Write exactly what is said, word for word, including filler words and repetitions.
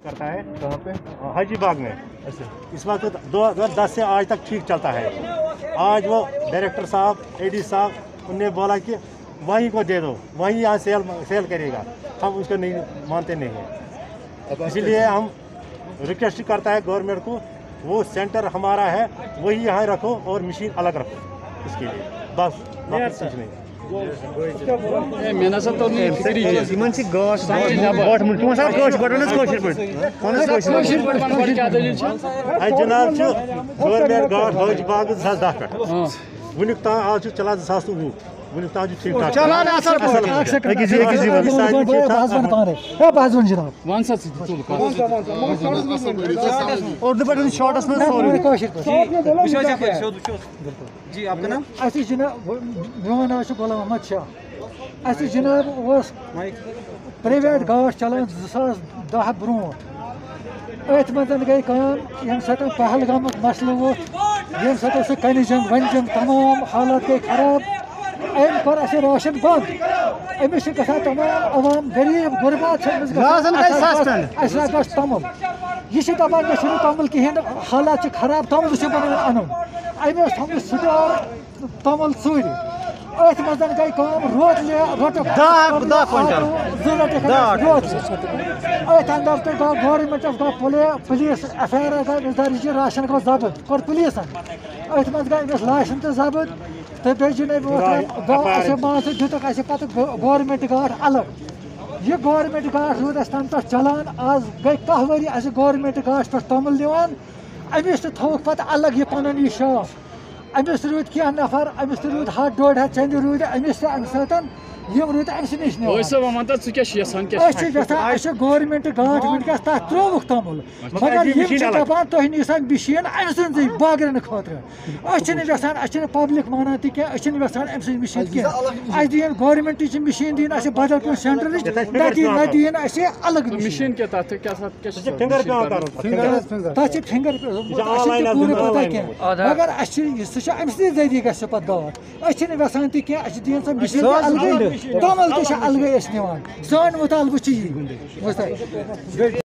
करता है कहाँ पे? हाजी बाग में। अच्छा। इस वक्त दो हज़ार दस से आज तक ठीक चलता है। आज वो डायरेक्टर साहब, एडी साहब उनने बोला कि वहीं को दे दो, वहीं यहाँ सेल सेल करेगा। हम उसको नहीं मानते नहीं हैं, इसलिए हम रिक्वेस्ट करता है गवर्नमेंट को, वो सेंटर हमारा है वही यहाँ रखो और मशीन अलग रखो इसके लिए, बस बाकी कुछ नहीं। जनाब गवर्नमेंट गाड़ हाजी बाग दस दह पे वुनिक तान आज चलान दस वुह वुनिक तान ठीक ठाक चलान जी आपका नाम? असी जनाब मेरा नाम गुलाम अहमद शाह। असी जनाब प्राइवेट गाड़ चलान ज़ास दह ब्रोट अथ मज गई ये सत पहलगाम मसल वो ये सत सह कन जंग वन जंग तमाम हालात गई खराब। अम कोर अस राशन बंद, अमिस तमाम अवाम गरीब गुरबात तमल यह दपान मे तमल कहें हालात खराब तमल बना अन अमे थोम स्टोर तमल चूर अथ मज गई रोट रोट अथ अंदर तो गो गवर्नमेंट गो पुलिस एफ आई आर गई दर्ज राशन गो जब्त कोर पुलिसन अथ मज गई लाशन तो जब्त तो बे मान दुतक पे गवर्नमेंट गाड़ अलग। यह गवर्नमेंट गाड़ रूद तम पे चलान आज गई कह वरी गवर्नमेंट गाड़ पे तमल दिवान अमिस थोक पे अलग यह पन यह शाफ अमिस रूद क्या नफर अमिस रूद हथ डोड हथ चंद रूद अमिस अम सतन यम रूद अमस नश गवर्नमेंट गाड़ वनकस तथ त्रोवुक तमल मगर दपान तुह नीसा मशीन अम सी बागरन खतर यहान पब्लिक माना तह यहान अम सी मशीन कह अस दिन गवर्नमेंट मशीन दिन बदल कुछ सेंटर न दिन अलग मशीन तथ फिंगर पूरे पता कह मगर सह अम जरिए गि पे गाड़ यहान तह दिन सह मशीन अलग तमल तह अलग निवान सान मुतालबह यह